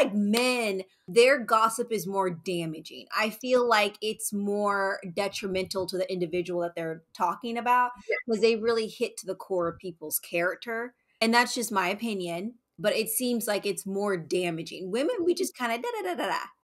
like men, their gossip is more damaging. I feel like it's more detrimental to the individual that they're talking about because they really hit to the core of people's character. And that's just my opinion. But it seems like it's more damaging. Women, we just kind of da da da da da.